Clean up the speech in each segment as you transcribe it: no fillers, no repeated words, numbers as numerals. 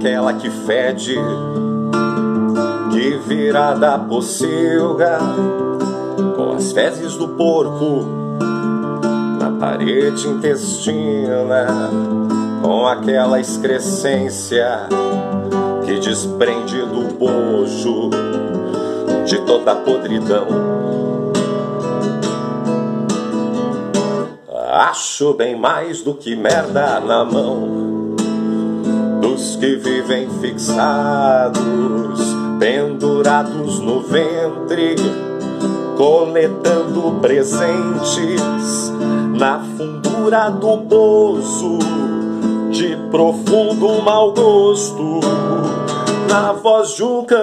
aquela que fede, que vira da pocilga, com as fezes do porco na parede intestina, com aquela excrescência que desprende do bojo de toda a podridão. Acho bem mais do que merda na mão dos que vivem fixados, pendurados no ventre, coletando presentes na fundura do poço de profundo mau gosto, na voz de um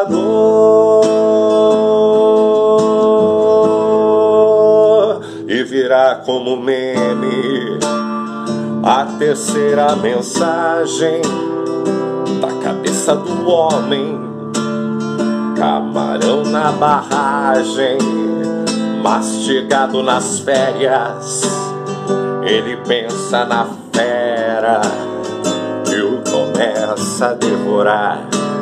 cantador, e virá como meme a terceira mensagem da cabeça do homem, camarão na barragem, mastigado nas férias. Ele pensa na fera que o começa a devorar.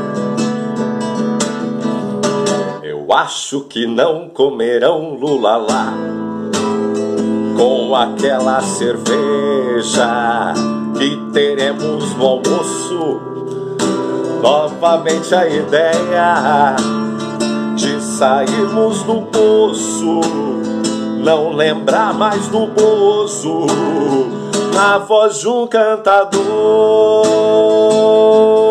Eu acho que não comerão lulalá com aquela cerveja que teremos no almoço. Novamente a ideia de sairmos do poço, não lembrar mais do bozo, na voz de um cantador.